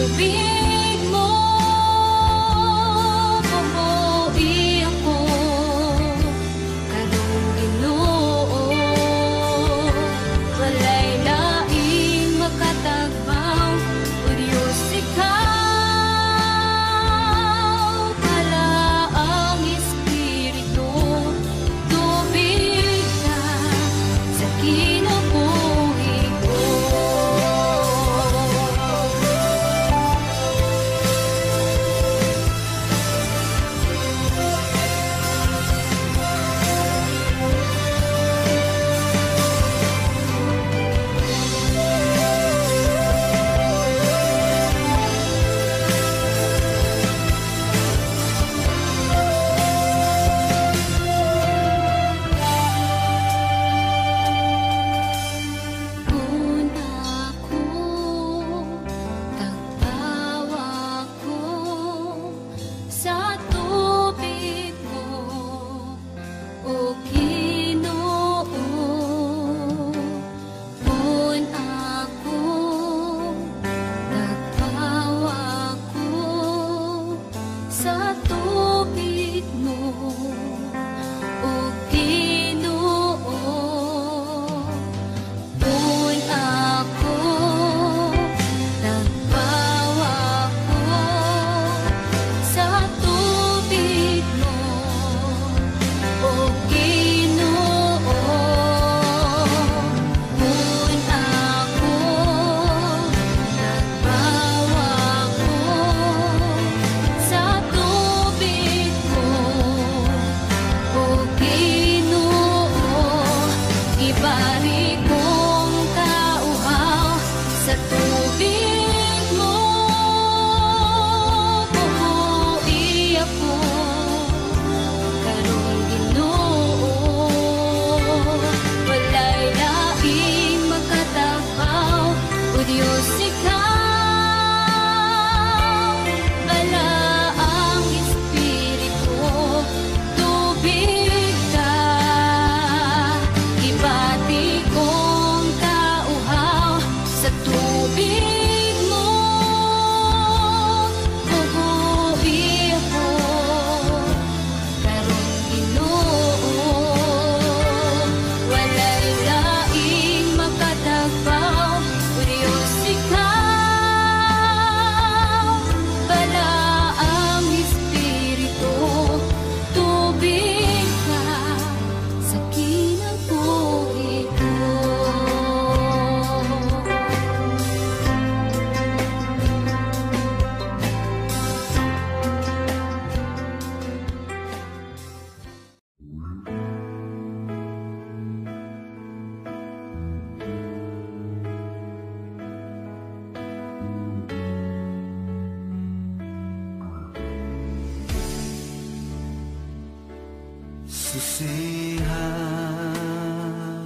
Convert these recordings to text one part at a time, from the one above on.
Susihan,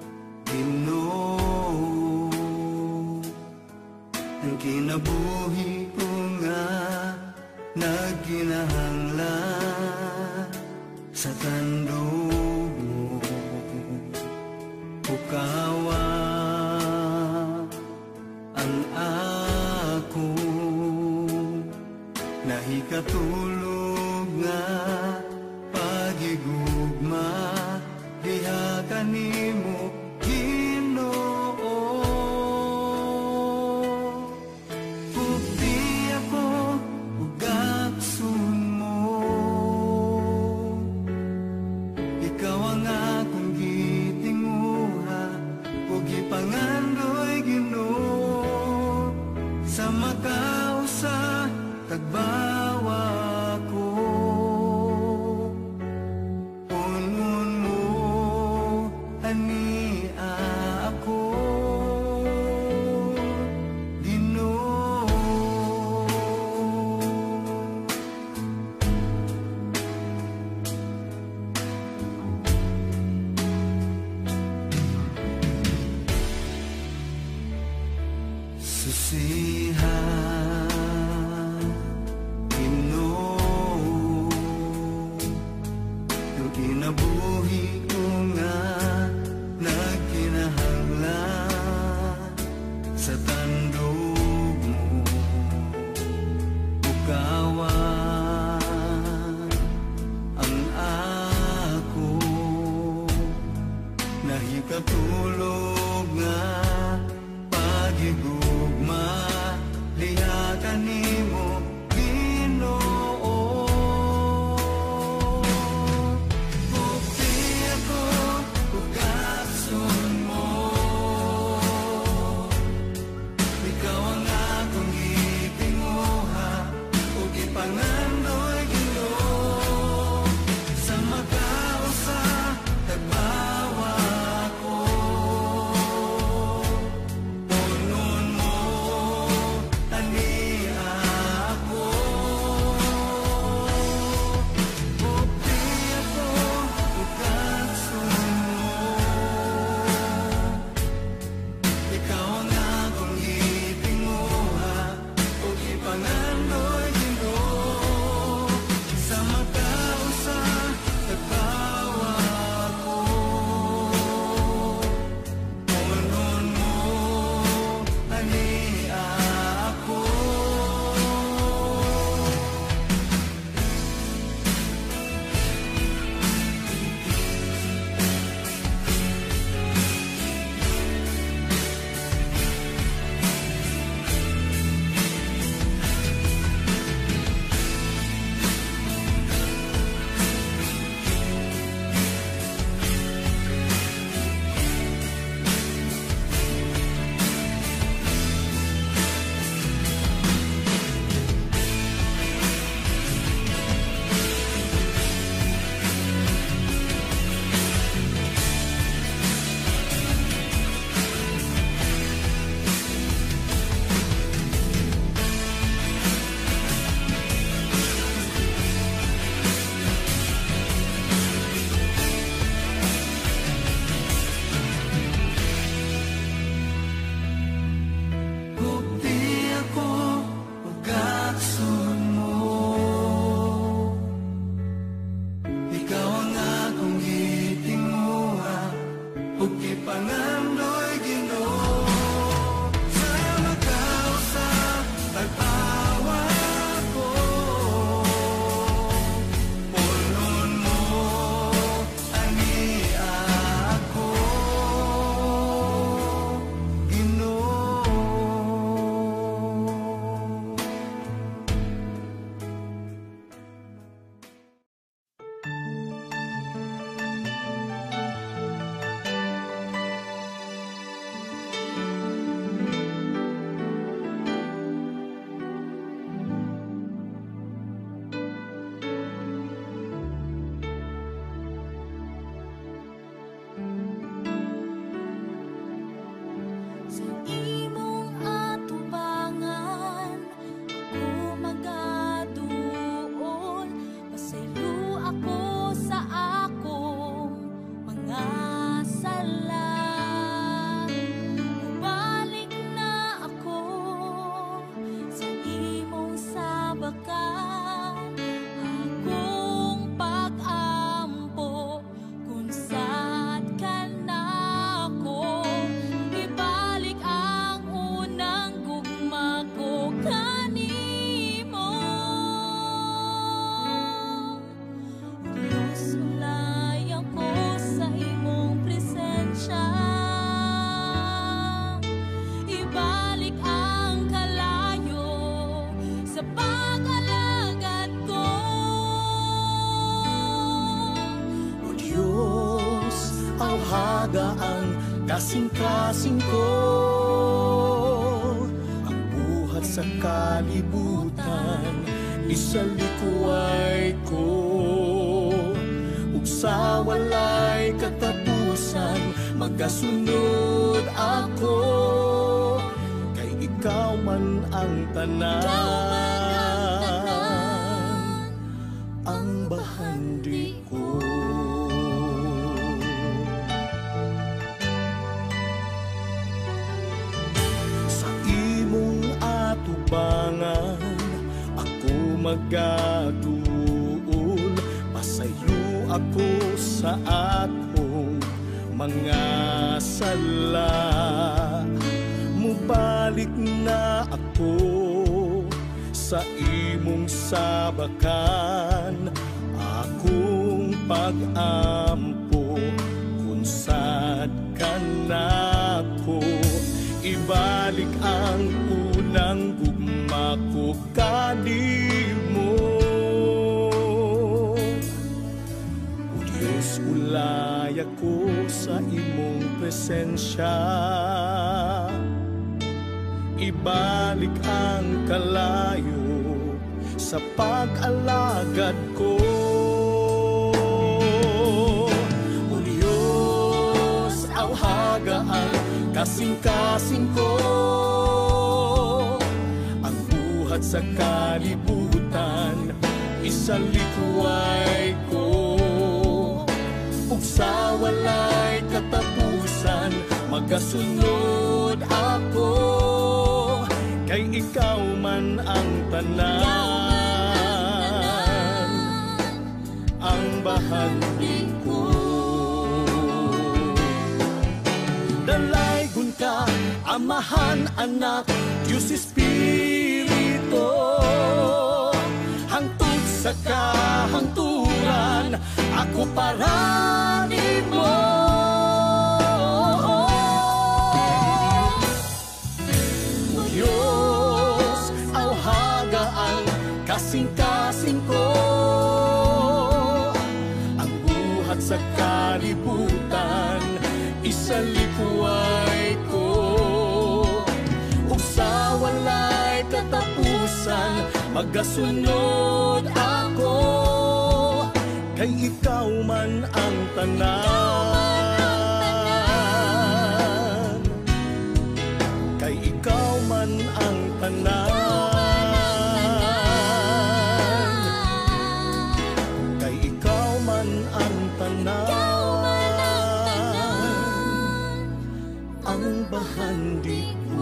Ginoo, ang kinabuhi ko nga nagkinahanglan sa tandog mo. Pukawa ang ako nahikatulog nga pagigugma diha kanimo Ginoo. Pugti ako ug aksun mo, ikaw ang akong gitinguha ug gipangandoy Ginoo sa makausa tagbawa ko. Unun mo ani ako Ginoo. Susihan, kanimo Ginoo. Bukti ako ugatson mo, ikaw ang akong gitinguha ug ipangandoy Ginoo. Sa magkausa tagbawa ko, punon mo ani ako. Bukti ako ugatson mo, ikaw ang akong gitinguha ug ipangandoy Ginoo. Sa magkausa tagbawa ko, punon mo ani ako. Bukti ako ugatson mo, ikaw ang akong gitinguha ug ipangandoy Ginoo. Sa magkausa tagbawa ko, punon mo ani ako, Ginoo. Sa imong atubangan ako magaduol, pasayo ako sa akong mga sala. Balik na ako sa imong sabakan, akong pag-ampo kung saan ka na ako. Ibalik ang unang gugma ko kanimo. Diyos, ulay ako sa imong presensya. Ibalik ang kalayo sa pag-alagad ko. O Diyos, awhada ang kasing-kasing ko, ang buhat sa kalibutan isalikuay ko, ug sa walay katapusan magasunod ako, kay ikaw man ang tanan, ang bahandi ko. Sa imong atubangan ako magaduol, pasayo ako sa akong mga sala. Mubalik na ako sa imong sabakan, akong pag-ampo kung sad ka na ko. Ibalik ang unang gugma ko ako kanimo. O Diyos, ulay ako sa imong presensya. Ibalik ang kalayo sa pag-alagad ko. O Diyos, awhagaan kasing-kasing ko ang buhat sa kalibutan, isalikway ko. Ug sa walay katapusan, magasunod ako, kay ikaw man ang tanan, ang bahagi ko. Dalaygon ka, Amahan, Anak, Diyos Espiritu, hangtod sa kahangturan, ako para nimo. O Diyos, awhagaan kasing-kasing ko ang buhat sa kalibutan, isalikway ko. Ug sa walay katapusan, magasunod ako, kay ikaw man ang tanan, kay ikaw man ang tanan, kay ikaw man ang tanan, ang bahandi ko.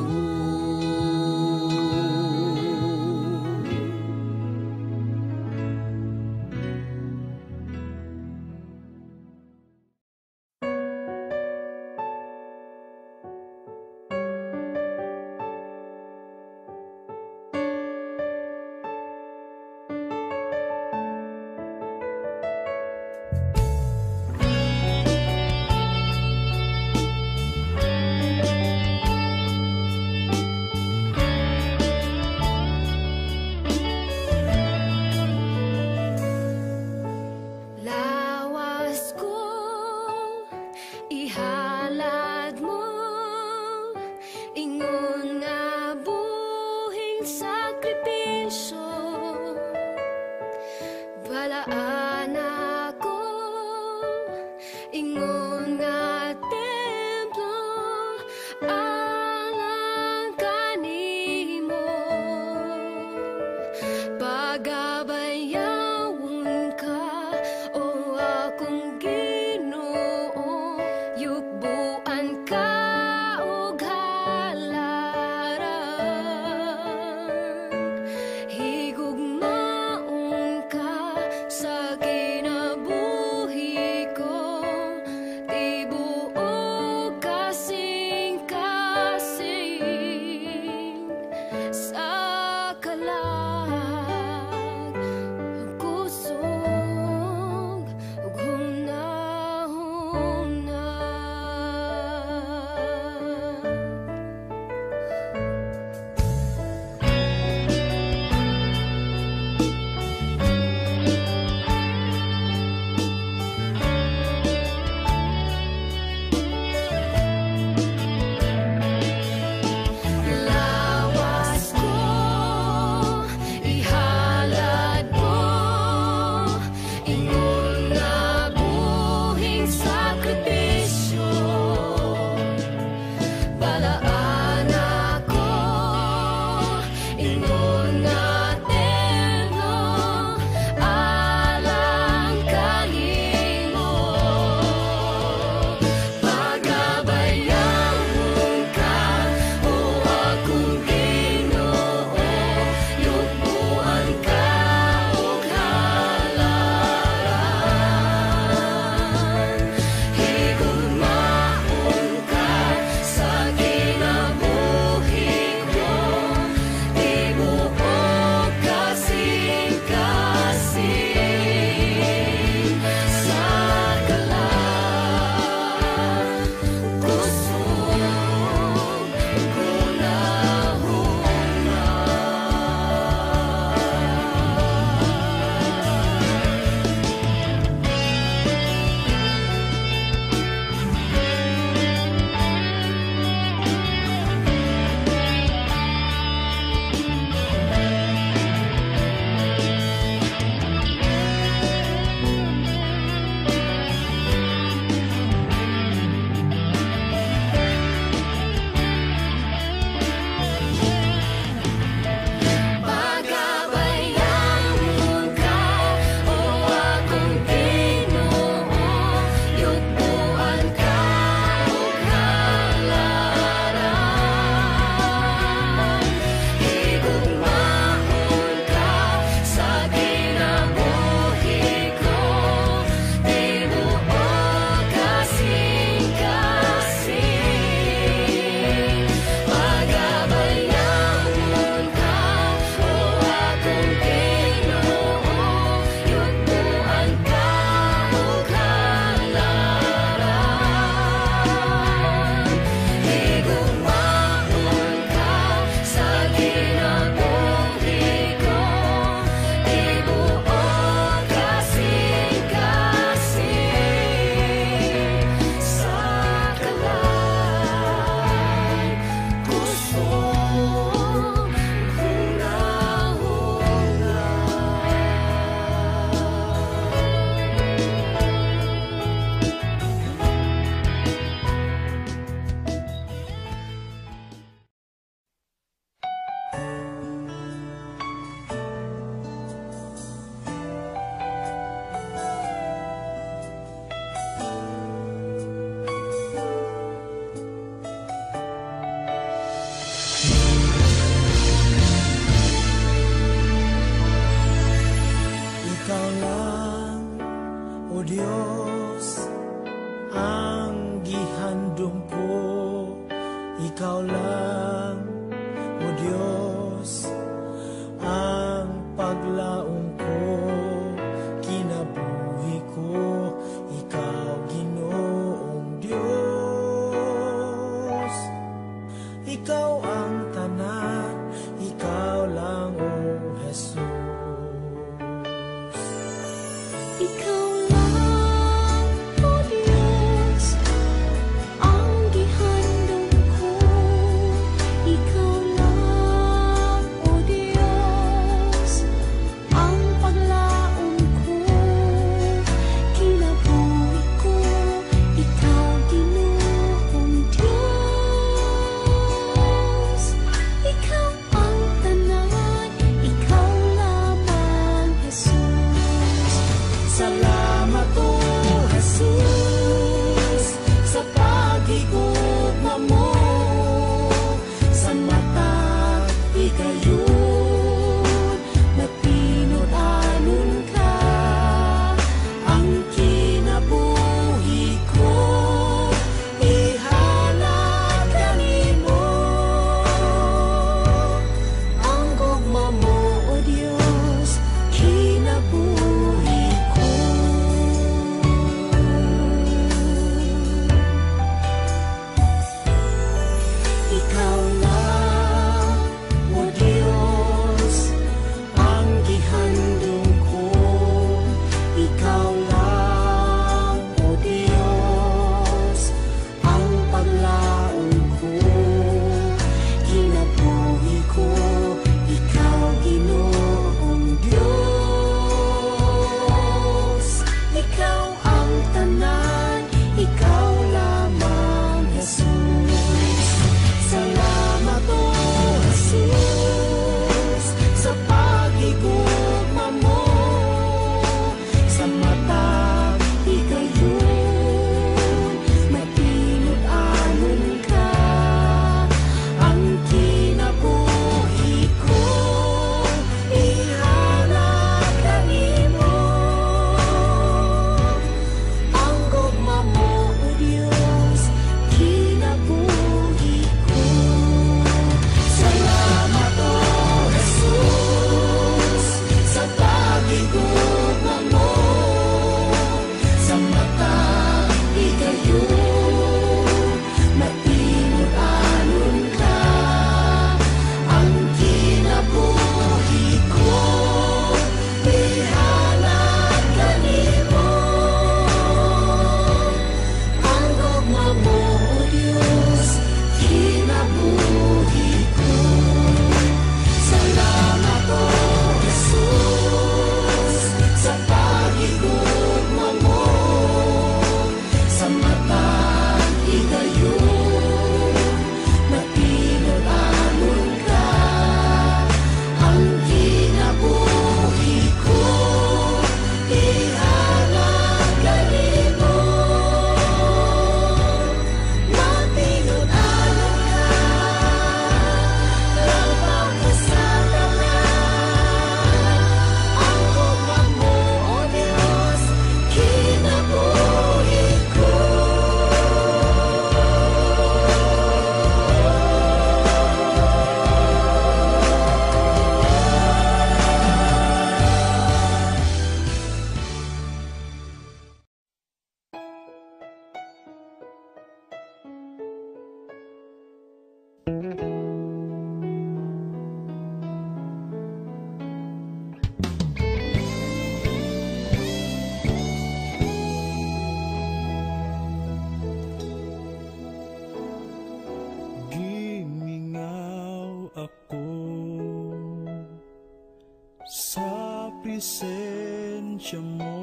sa presensya mo.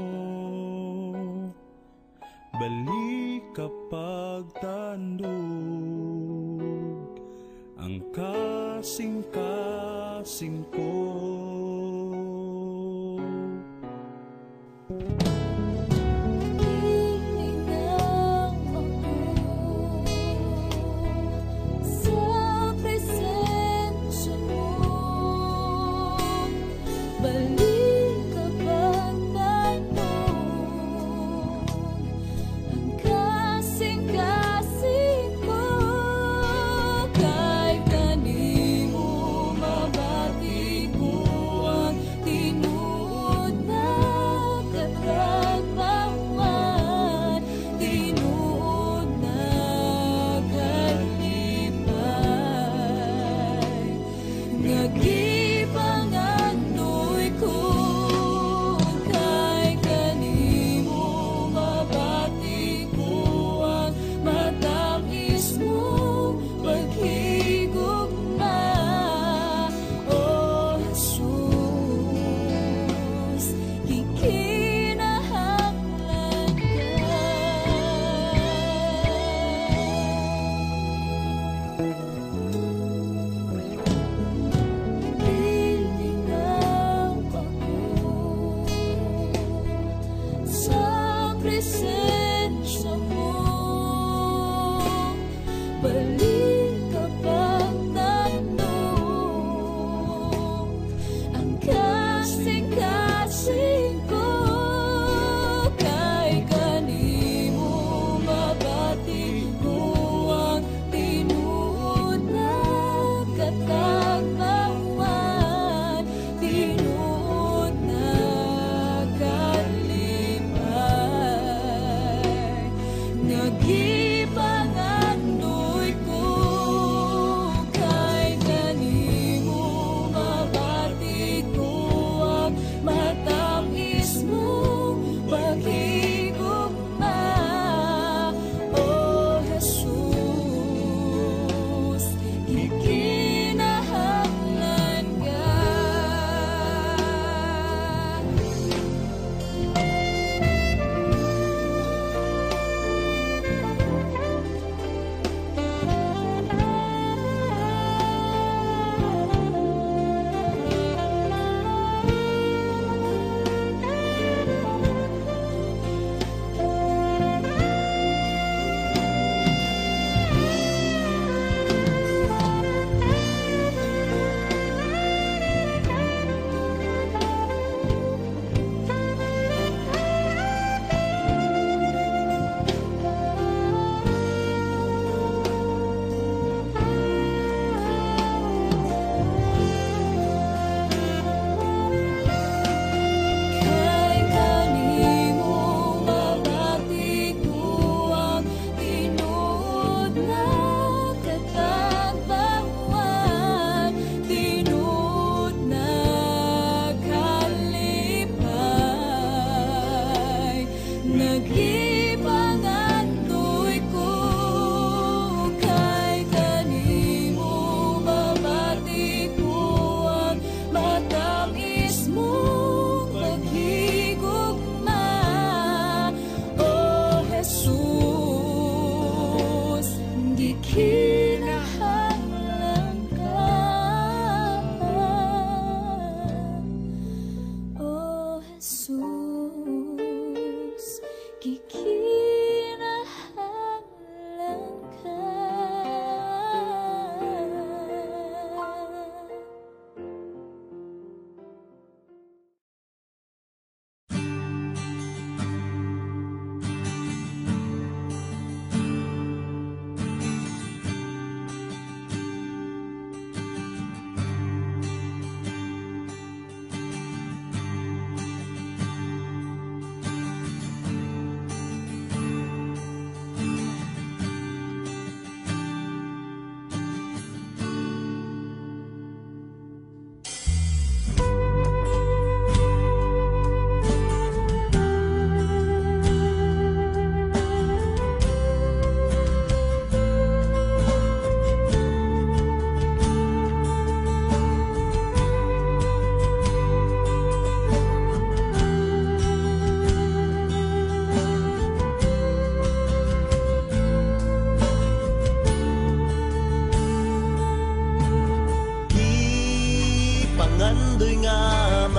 Balik kapag tandog ang kasing-kasing ko.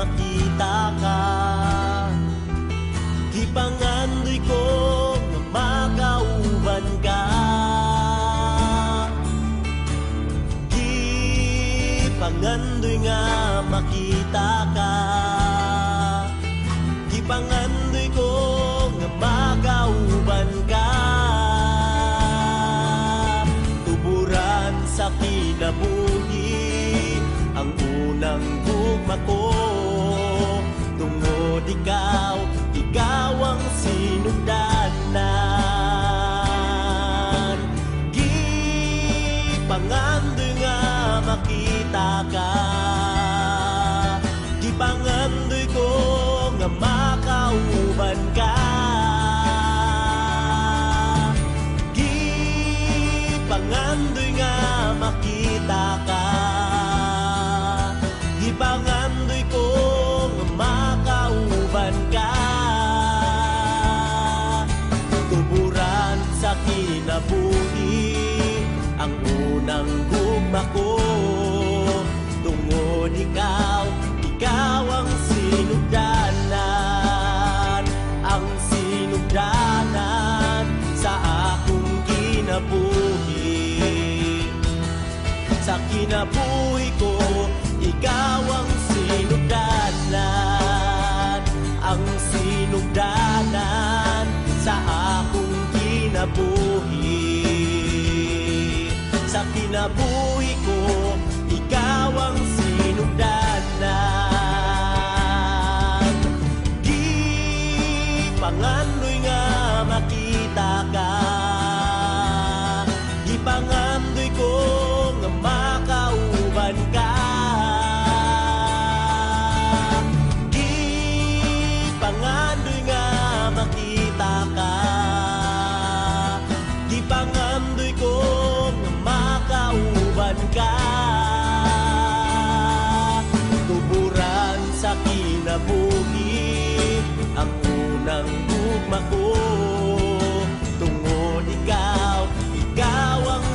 makita ka. Gipangandoy ko nga makauban ka. Gipangandoy nga makita ka. Gipangandoy ko nga makauban ka. Tuburan sa kinabuhi ang unang gugma ko. Tungod ikaw, ikaw ang sinugdanan. Gipangandoy nga makita ka. Gipangandoy ko nga makauban ka. Gipangandoy nga makita ka. Gipangandoy ko nga makauban ka. Tuburan sa kinabuhi ang unang gugma ko. Tungod ikaw, ikaw ang sinugdanan. Ang sinugdanan sa akong kinabuhi. Sa kinabuhi ko, ikaw ang sinugdanan. Ang sinugdanan sa akong kinabuhi. Sa kinabuhi ko, ikaw ang sinugdanan. Gipangandoy nga makita ka. Gipangandoy ko nga makauban ka. Gipangandoy nga makita ka. Gipangandoy ko nga makauban ka. Tuburan sa kinabuhi ang unang gugma ko. Tungod ikaw, ikaw ang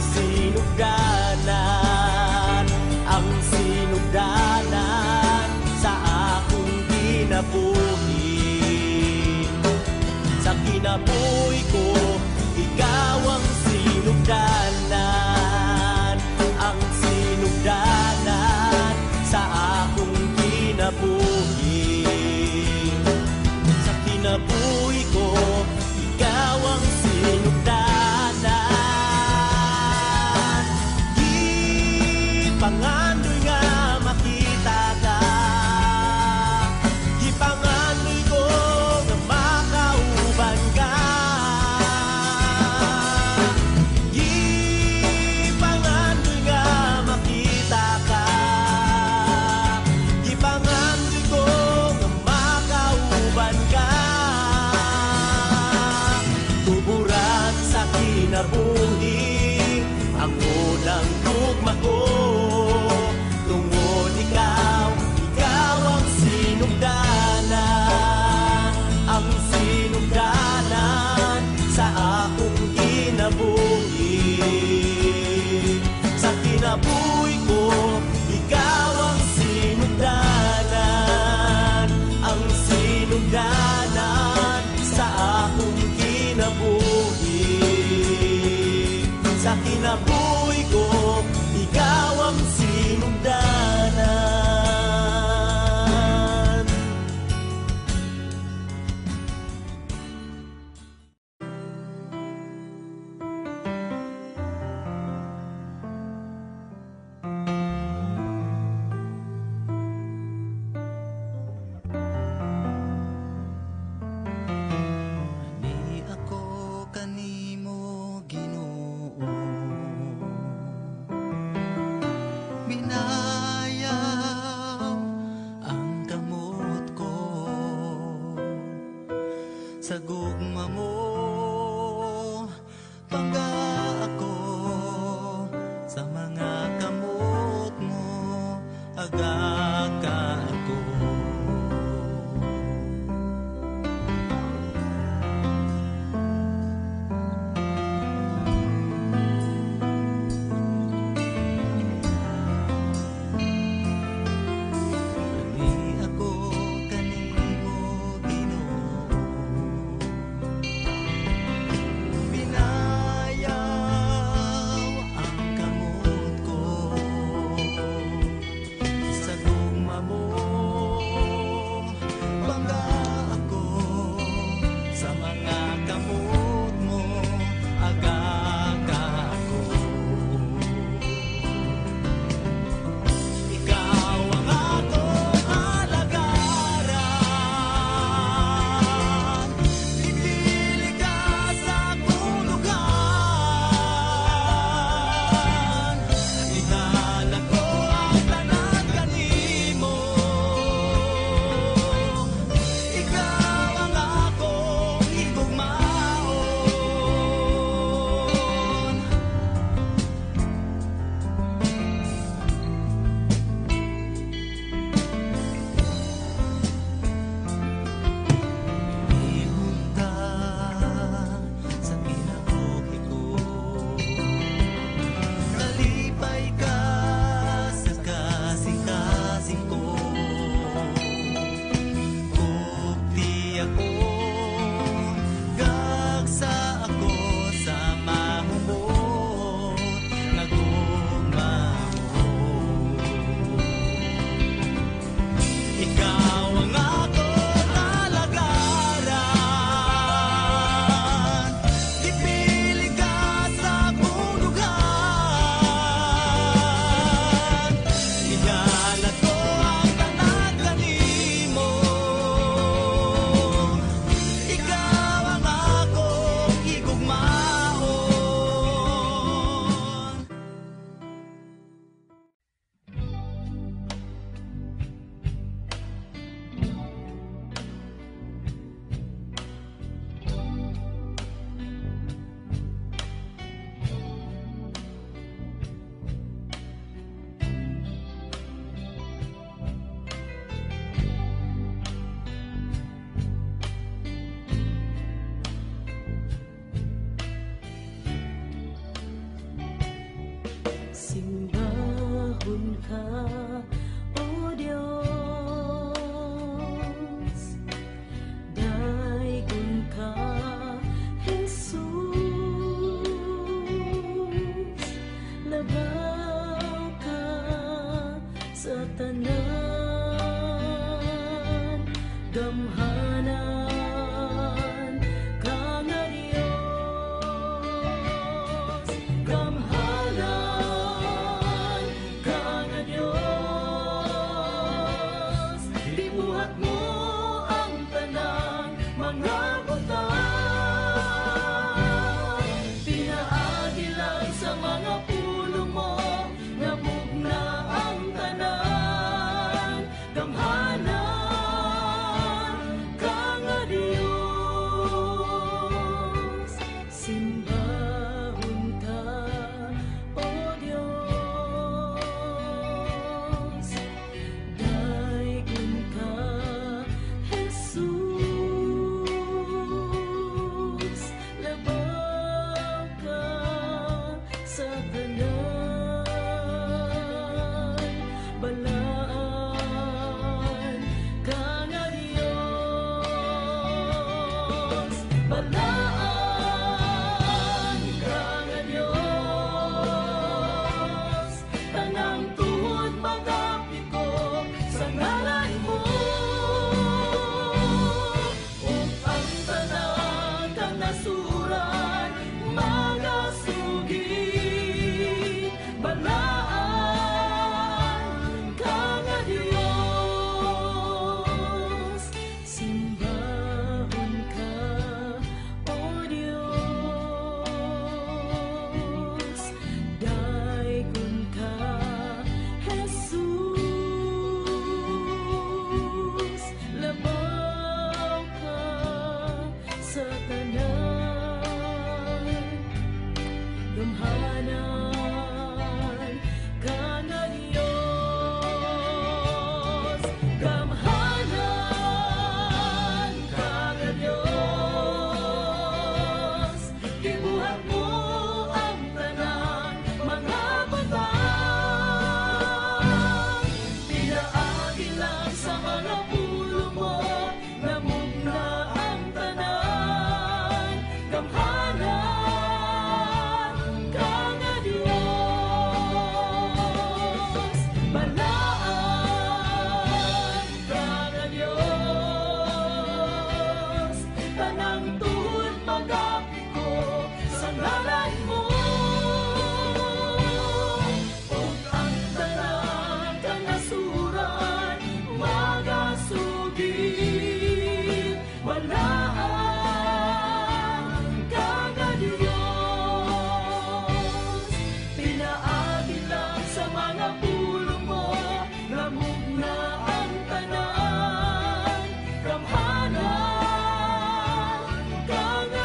sinugdanan. Ang sinugdanan sa akong kinabuhi. Sa kinabuhi ko, ikaw ang sinugdanan. Ang sinugdanan sa akong kinabuhi. Sa kinabuhi ko, ikaw ang sinugdanan. Gipangandoy nga makita ka. Gipangandoy ko nga makauban ka. Gipangandoy nga makita ka. Gipangandoy ko nga makauban ka. Tuburan sa kinabuhi ang unang gugma ko. Tungod ikaw, ikaw ang sinugdanan. Ang sinugdanan sa akong kinabuhi. Sa kinabuhi ko, ikaw ang sinugdanan. Ang sinugdanan sa akong kinabuhi. Sa kinabuhi ko, ikaw ang sinugdanan. Di ako kanimo Ginoo. Binayaw ang kamot ko sa gugma mo. Pangga ako sa mga kamot mo. Agaka ako. Di ako Gibuhat mo ang tanang mga butang, pinaagi lang sa mga pulo mo, namugna ang tanan. Gamhanan ka nga Diyos, simbahon ka, O Diyos. Dayon ka, Jesus, labaw ka sa tanan. Balaan ka nga Diyos, balaan ka nga Diyos. Tanang tuhod magapit ko sa ngalan mo, ug ang tanan kang nasuran magasugid. Balaan ka nga Diyos, simbahon ka, O Diyos. Dayon ka, Jesus, labaw ka sa tanan. Gamhanan ka nga Diyos, gamhanan ka nga Diyos. Gibuhat mo ang tanang mga butang, pinaagi lang sa mga pulo mo, namugna ang tanan. Gamhanan ka nga Diyos, balaan ka nga Diyos. Tanang tuhod magapit ko sa ngalan mo, ug ang tanan kang nasuran magasugid. Balaan ka nga Diyos, pinaagi lang sa mga pulo mo, namugna ang tanan. Gamhanan ka nga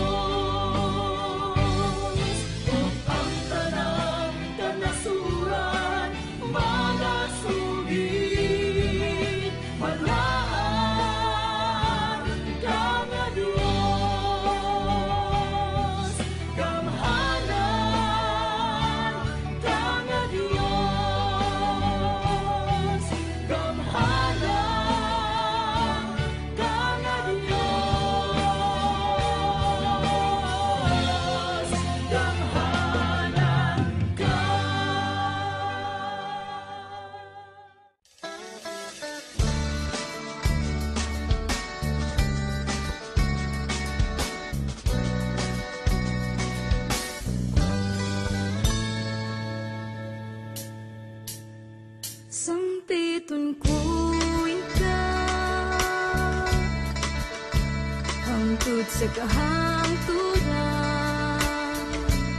Diyos, ug ang tanan kang nasuran magasugid. Balaan ka nga Diyos, gamhanan ka nga Diyos, gamhanan ka nga Diyos, gamhanan ka. Sampiton ko ikaw hangtod sa kahangturan.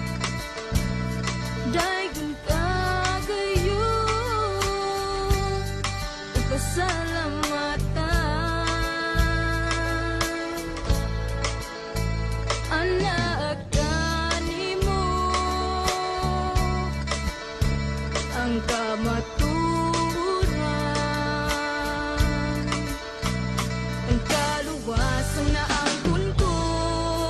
Dayon ka kayo ug kasalamatan. Anak ka nimo ang kamaturan, ang kaluwasan na angkon ko.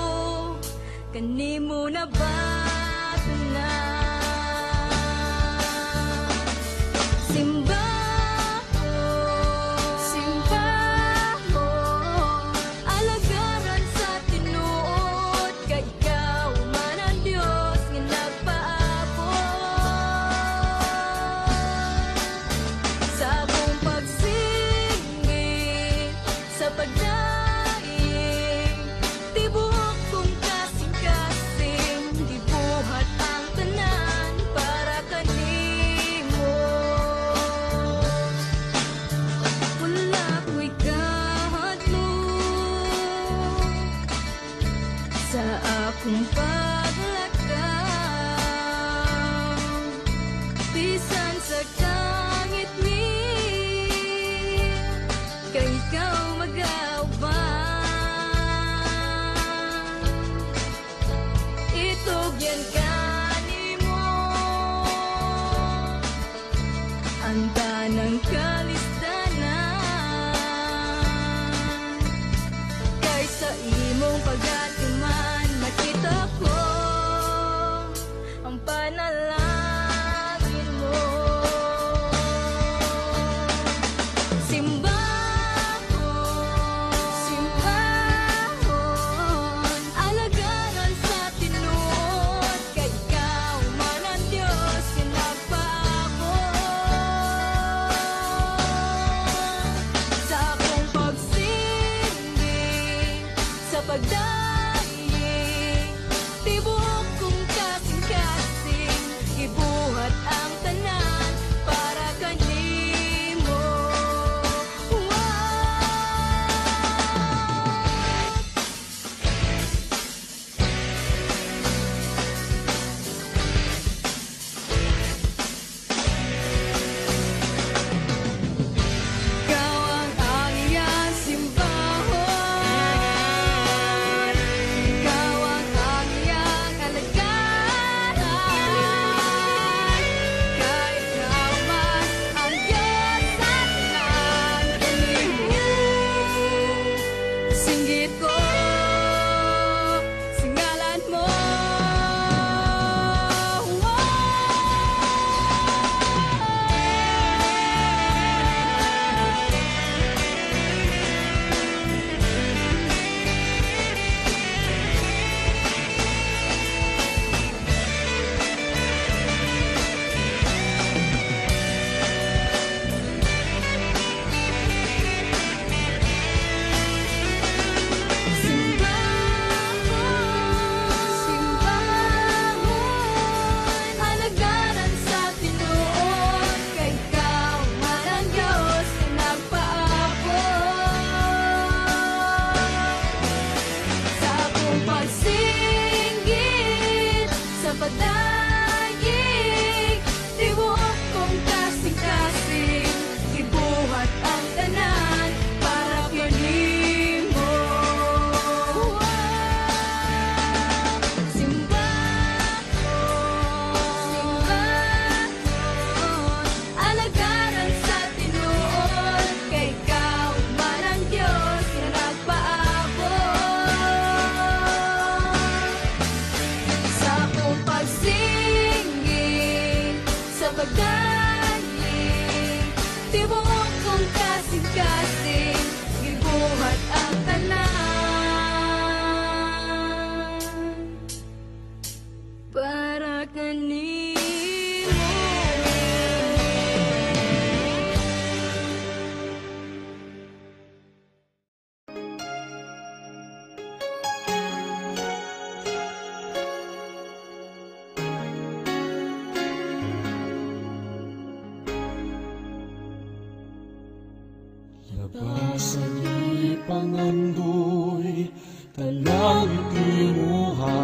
Labasag ipangandoy, talang itinuha,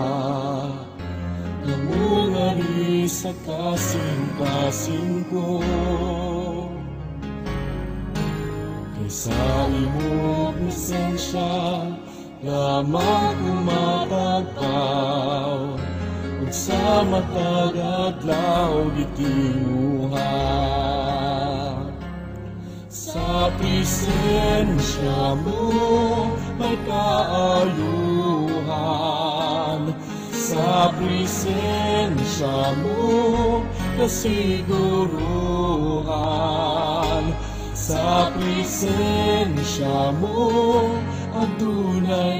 namungari sa kasing-kasing ko. Kaysa imo presensya, lamang kumatagpaw, ug sa matag adlaw gitinuha. Sa presensya mo may kaayuhan, sa presensya mo kasiguruhan, sa presensya mo adunay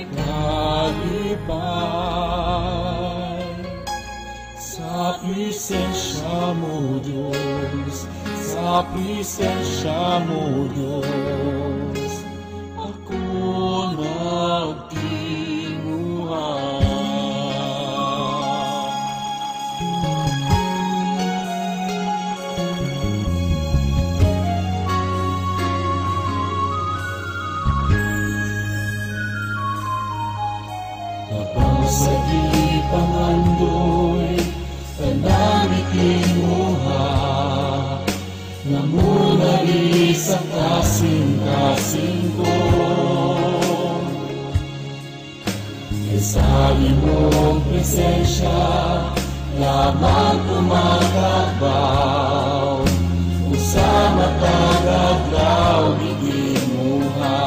kalipay. Sa presensya mo Diyos, sa presensya mo Diyos, ako nagtinguhan. Labasag ipangandoy, talang itinuha, namungari sa kasing-kasing ko. Kaysa imong presensya, lamang kumakagbaw, ug sa matag adlaw gitinuha.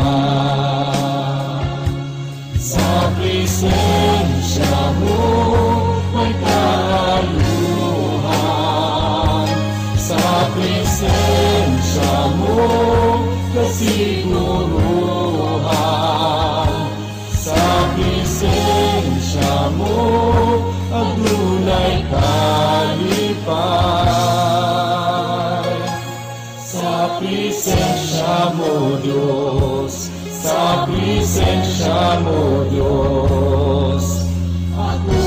Sa presensya mo may kaayuhan, sa presensya mo kasiguruhan, sa presensya mo adunay kalipay. Sa presensya mo Diyos, sa presensya mo Diyos, ako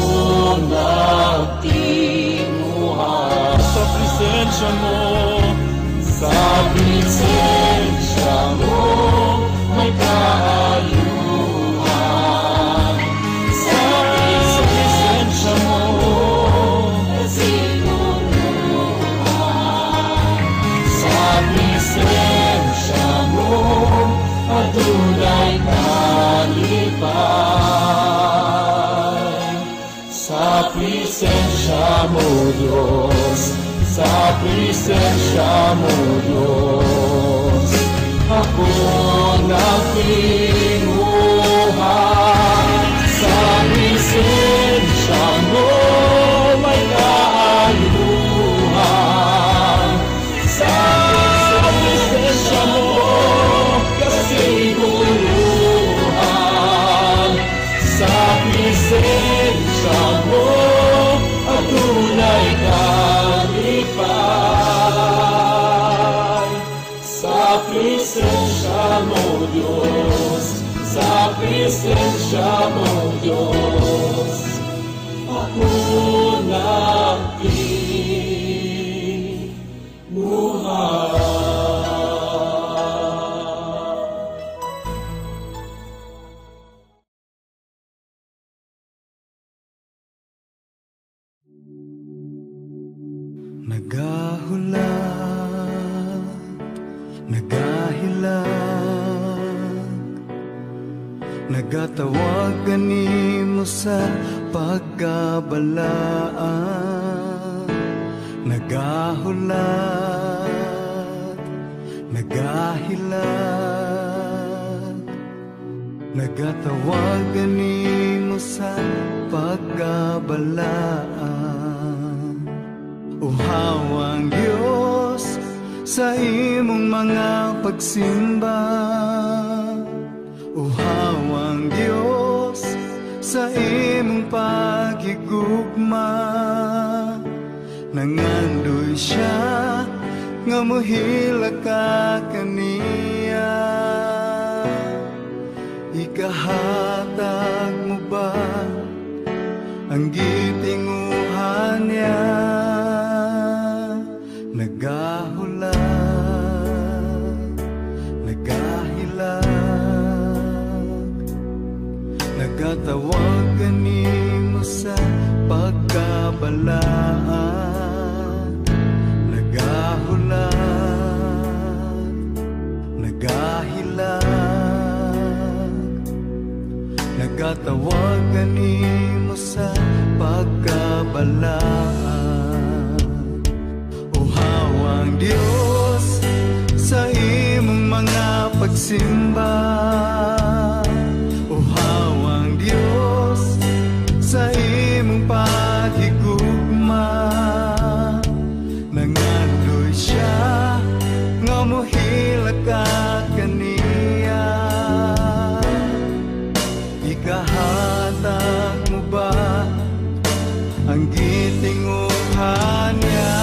nagtinguhan. Sa presensya mo, sa presensya mo may kaayuhan, sa presensya mo kasiguruhan, sa presensya mo adunay kalipay. Sa presensya mo Diyos, sa presensya mo Diyos, ako nagtinguhan. Sa presensya mo may kaayuhan, sa presensya mo kasiguruhan, sa presensya mo adunay kalipay. Sa presensya mo Diyos, sa presensya mo Diyos, ako nagtinguhan. Nagahulat, nagahilag, nagatawag kanimo sa pagkabalaan. Nagahulat, nagahilag, nagatawag kanimo sa pagkabalaan. Uhawang Diyos sa imong mga pagsimba, uhawang Diyos sa imong paghigugma. Nangandoy siya nga mohila ka kaniya, ikahatag mo ba ang gitinguhan niya? Nagahulat, nagahilag, Nagatawag kanimo sa pagkabalaan, nagahulat, nagahilag. Nagatawag kanimo sa pagkabalaan. O hawang Dios sa imong mga pagsimba, o hawang Dios sa imong paghigugma. Nangandoy siya nga mohila ka kaniya. Ikahatag mo ba ang gitinguhan niya?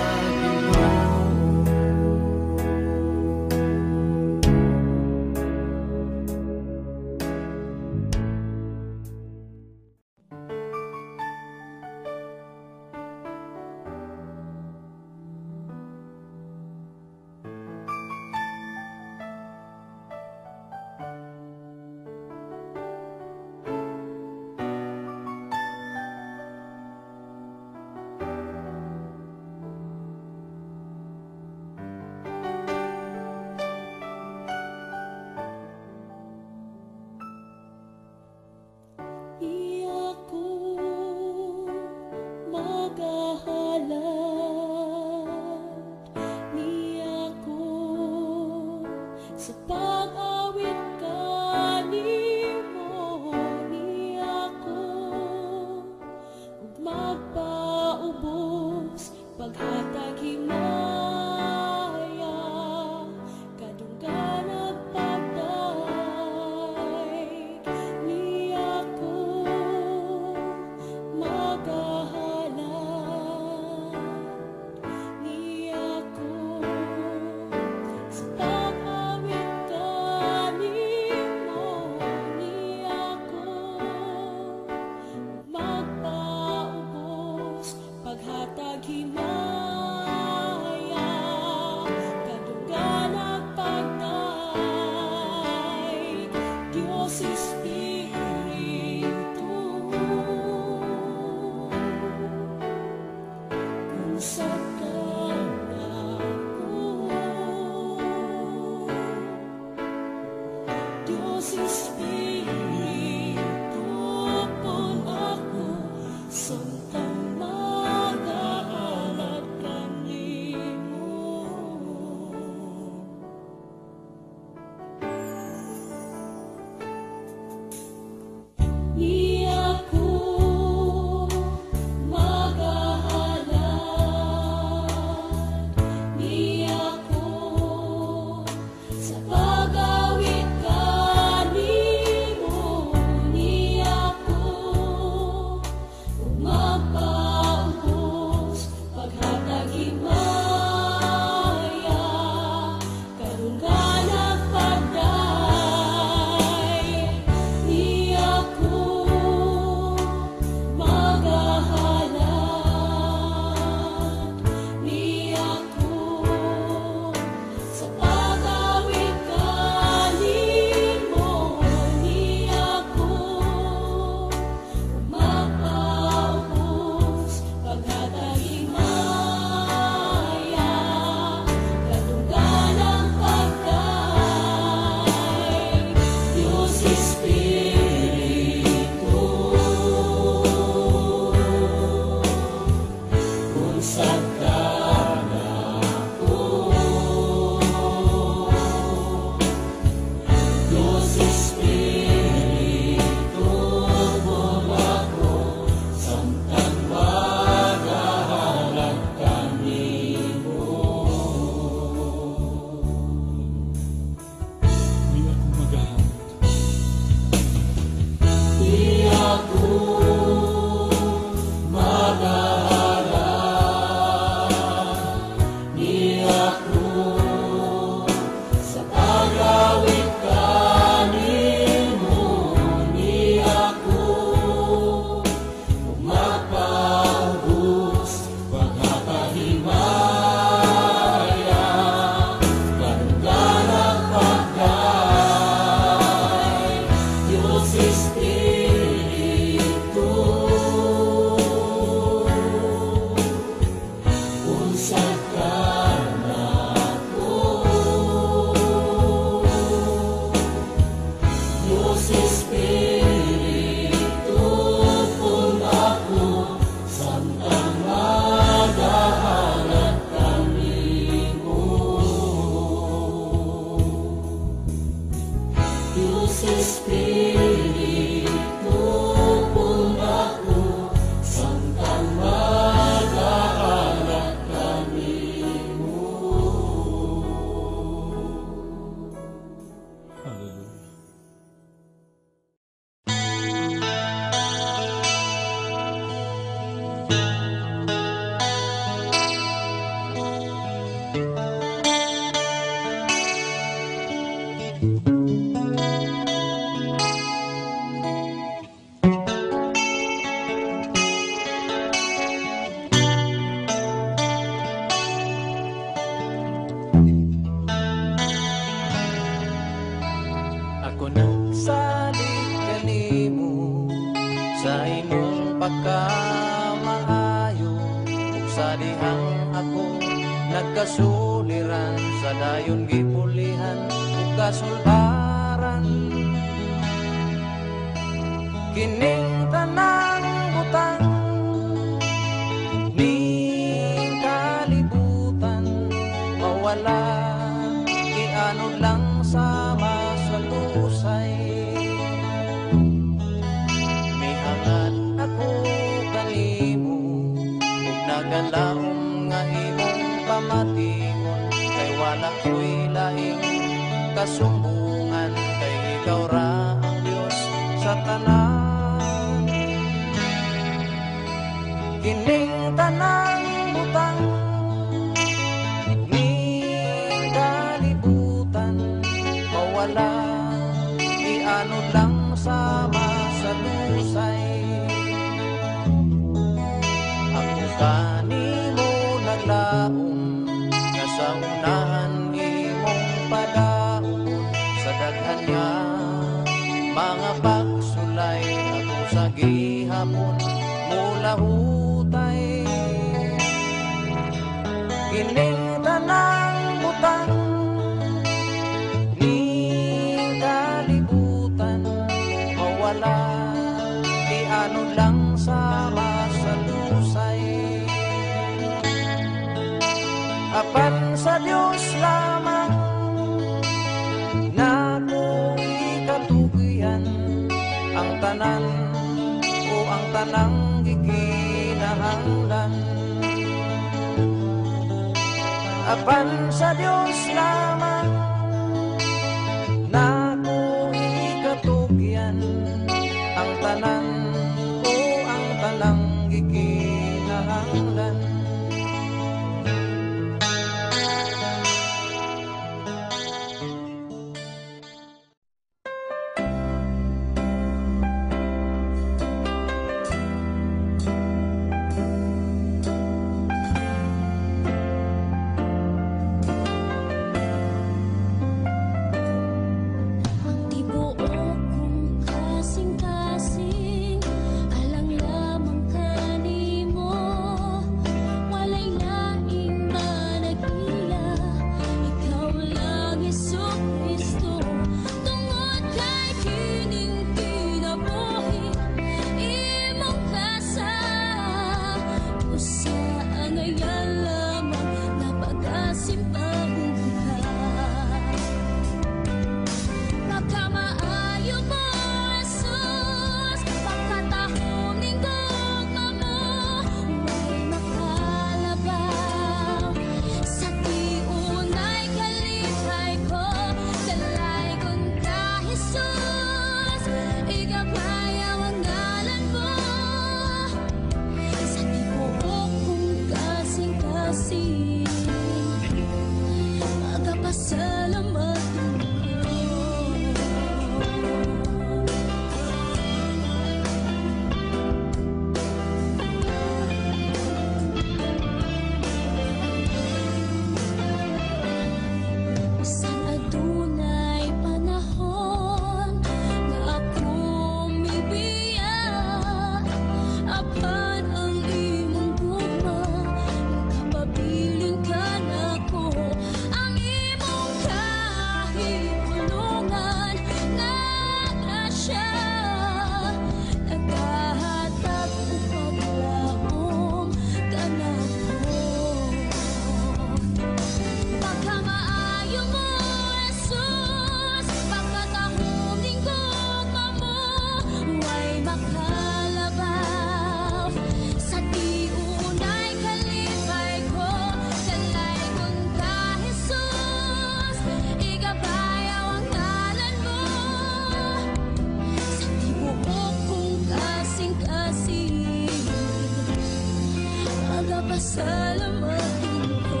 Pasalamatin ko.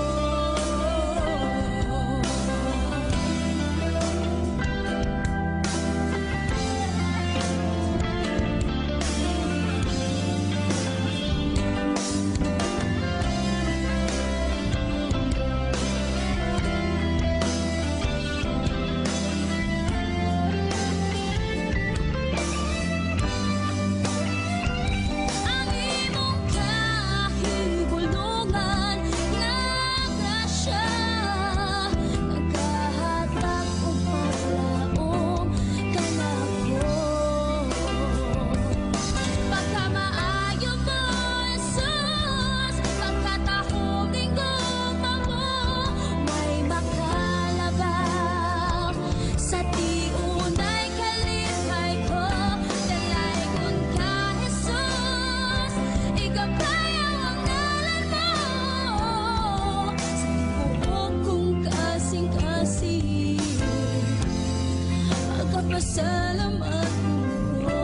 Ang imong kahigulungan nga grasya, nagkahatag og paglaom kanako. Pagkamaayo mo, Jesus, pagkatahom ning gugma mo, may makalabang sa tiunay kalipay ko. Dalaygon ka, Jesus, igabayaw ang ngalan mo, sa buong kong kasing-kasing, pagkapasalamat ko.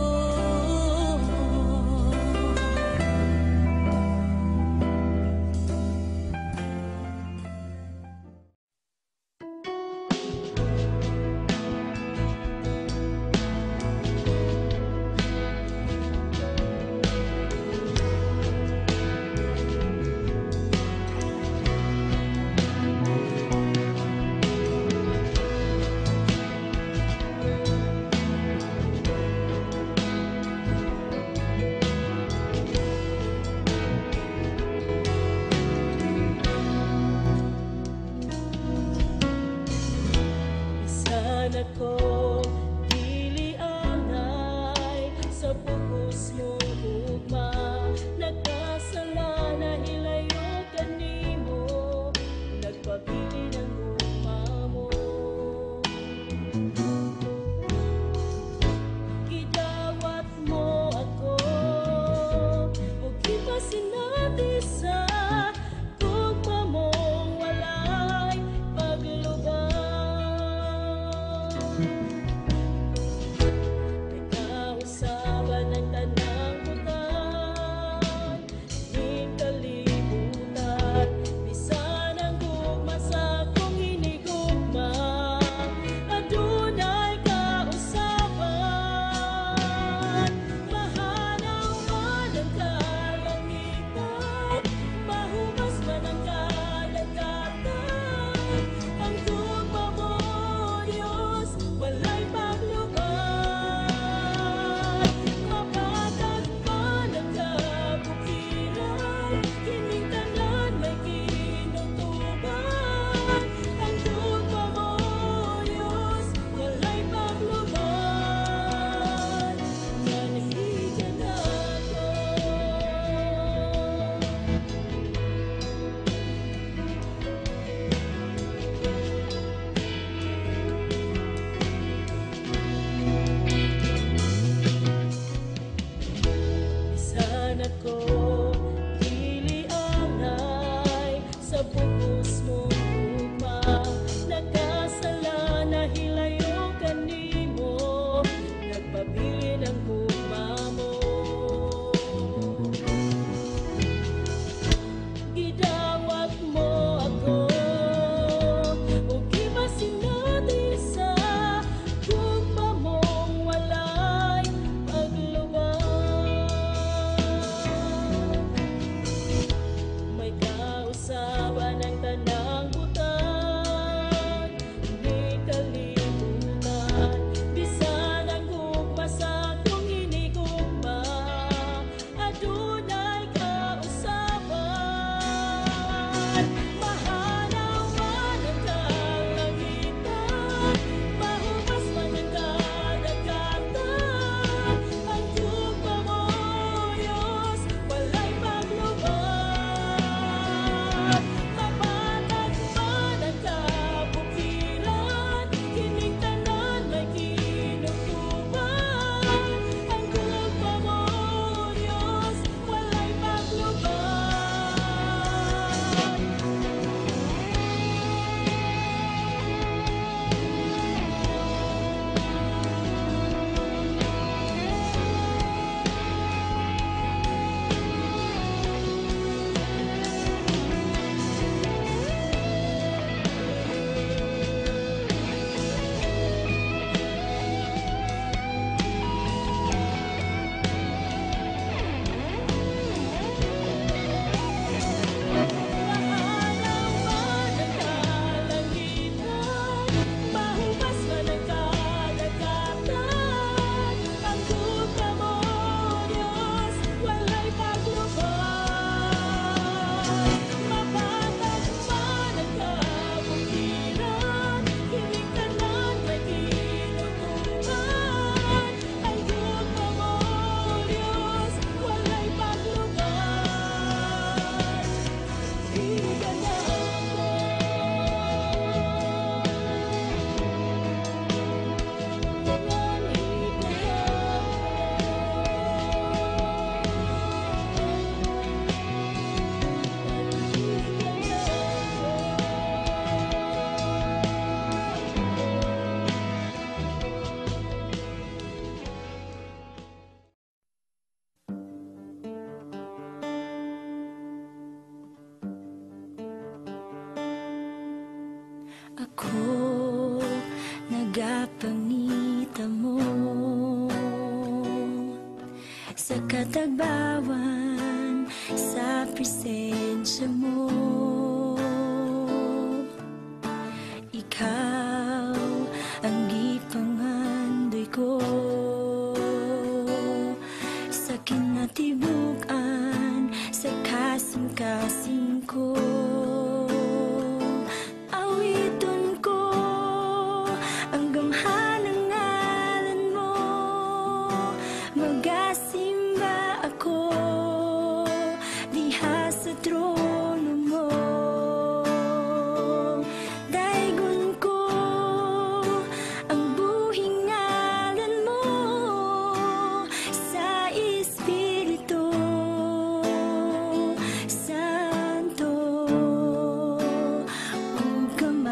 Sana ko dili angay sa pugos mo ugma, nagkasala na hilayo kanimo, nagpabili ng ugma mo. Gidawat mo ako ug gipasinati sa tugma mong walay paglubang. Nagkausaban ng tanang butan, ning kalibutan, bisan ang gugma sa akong hinigugma, adunay kausaban. Mahanaw man ang kalangitan, Ako nagapangita mo sa katagbawan, sa presensya mo. Ikaw ang gipangandoy ko sa kinatibukan, sa kasing-kasing ko. Awiton ko ang gamhanang ngalan mo, magasimba ako diha sa trono mo. Daigon ko ang buhing ngalan mo sa Espiritu Santo, ug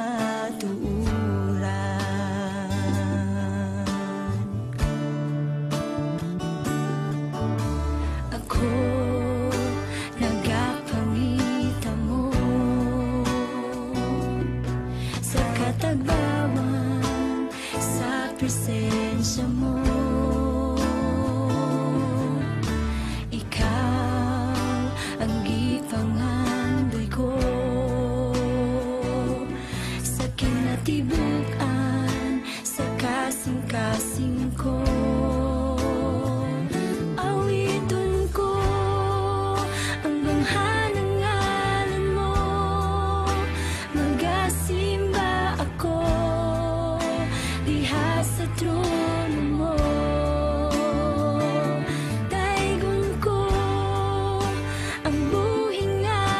kamatuoran. Ako nagapangita mo sa katagbawan, sa presensya mo. Ikaw ang gipangandoy ko sa kinatibukan, sa kasing-kasing ko. Awiton ko ang gamhanang ngalan mo, magasimba ako diha sa trono mo. Daigon ko ang buhing ngalan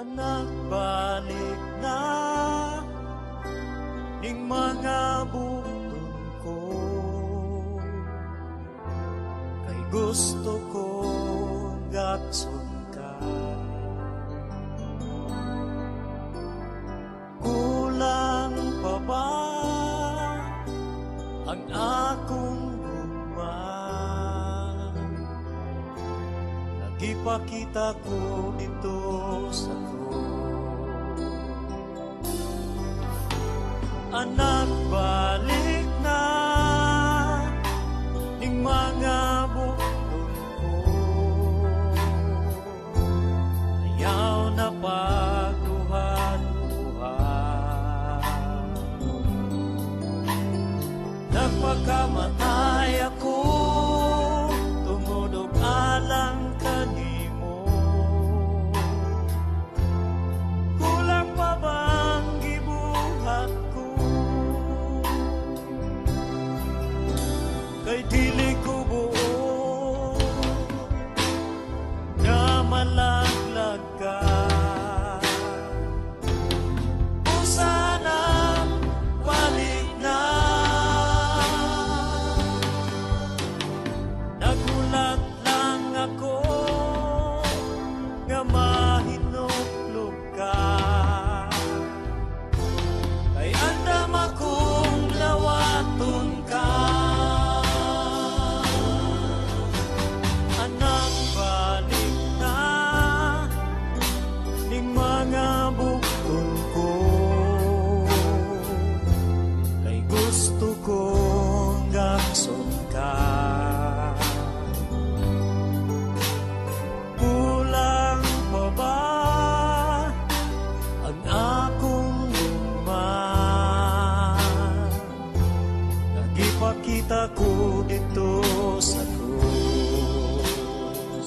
Anak, balik na ning mga button ko, kay gusto ko gakson ka. Kulang pa ba ang akong gugma? Nagipakita ko dito sa ko. Anak, balik na ning mga bukol ko, ayaw na pagduha-duha. Nagpakamatay ako, tumudog alang kanimo. Kulang pa bang gibuhat ko? Kay dili ko buo nga malaglag ka. O sana balik na. Nagulat lang ako nga mahinuklog ka. Kay andam akong lawaton ka. Anak, balik na ning mga bukton ko, kay gusto kong gakson ka. Kulang pa ba ang akong luma? Nagipakita ko dito sa krus.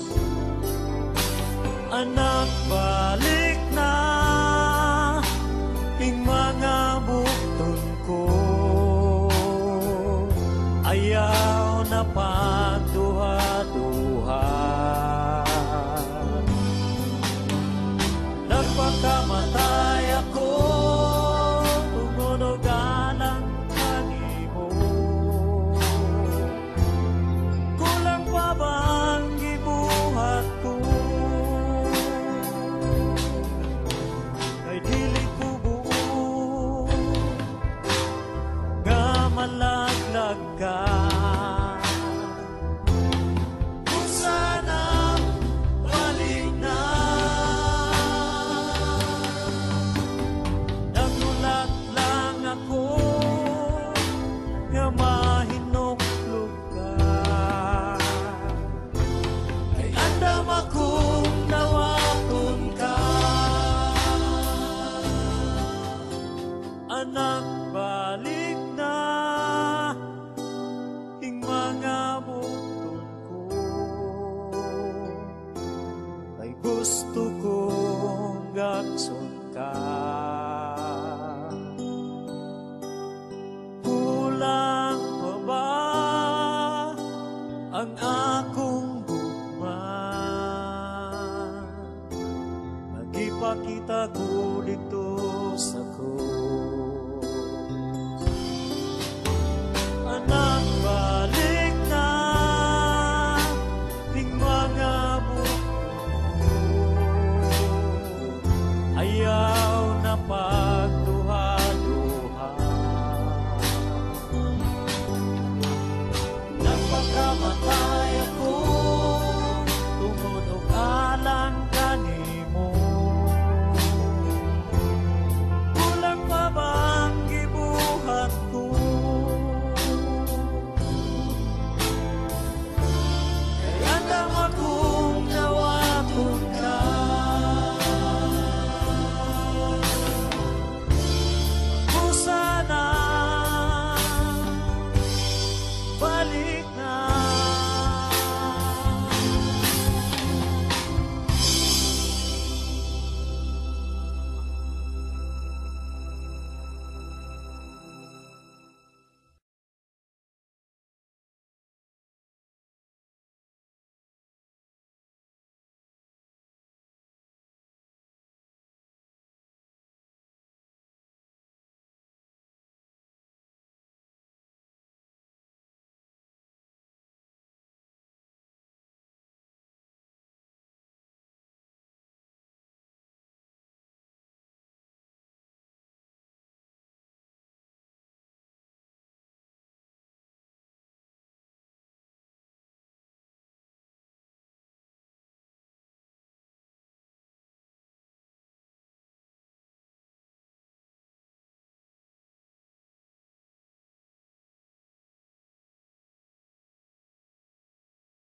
Anak, balik na ning mga bukton ko, ayaw na pagduha-duha. Nagpakamatay ako, tumunog alang kanimo. Kulang pa bang gibuhat ko? Kay dili ko buo nga malaglag ka.